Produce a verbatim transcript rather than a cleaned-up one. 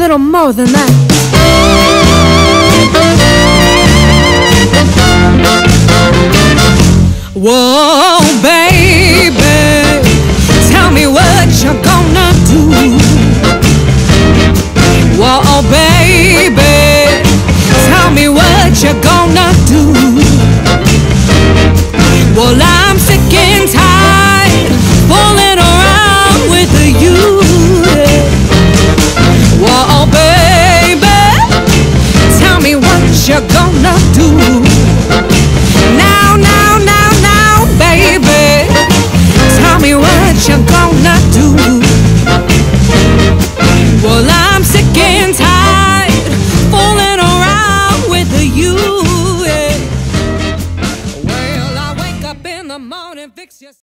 little more than that. Whoa, baby, tell me what you're gonna do. Whoa, baby, tell me what you're gonna do. Well, I'm sick and tired fooling around with you. Whoa, baby, tell me what you're gonna do. Now, now, now, now, baby, tell me what you're gonna do. Well, I'm sick and tired fooling around with you. Well, I wake up in the morning, fix your